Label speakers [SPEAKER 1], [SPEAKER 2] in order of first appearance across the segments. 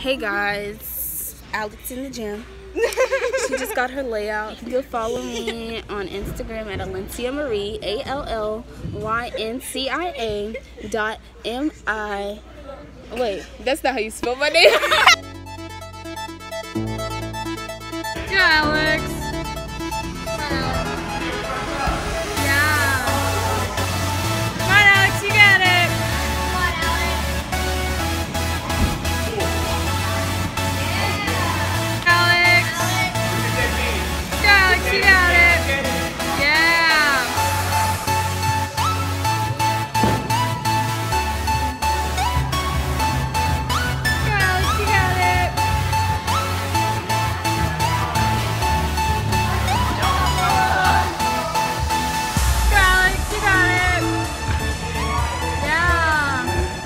[SPEAKER 1] Hey guys, Alex in the gym. She just got her layout. You can follow me on Instagram at Alencia Marie, ALLYNCIA.MI. Wait, that's not how you spell my name.
[SPEAKER 2] Yeah, Alex. Yeah. Come on, Alex, you got it. Come on, Alex. Yeah. Alex. Go, Alex, you got it. Yeah. Go, Alex, you got it. Go, Alex, you got it. Yeah.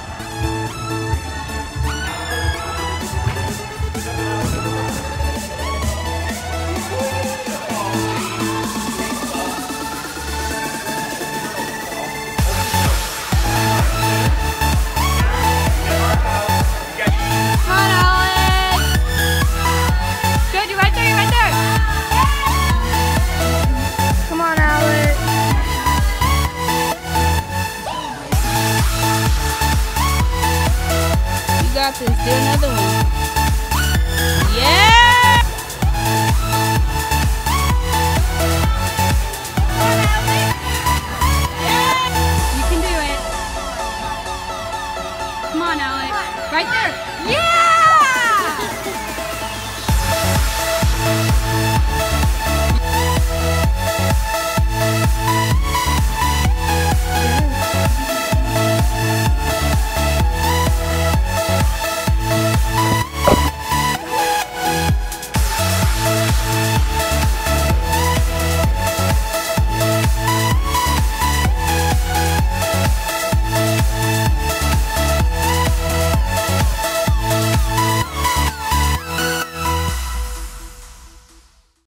[SPEAKER 2] Come on, Alex. Good, you're right there, you're right there. Come on, Alex.
[SPEAKER 1] You got this. Do another one. Yeah!
[SPEAKER 2] You can do it. Come on, Alex. Right there.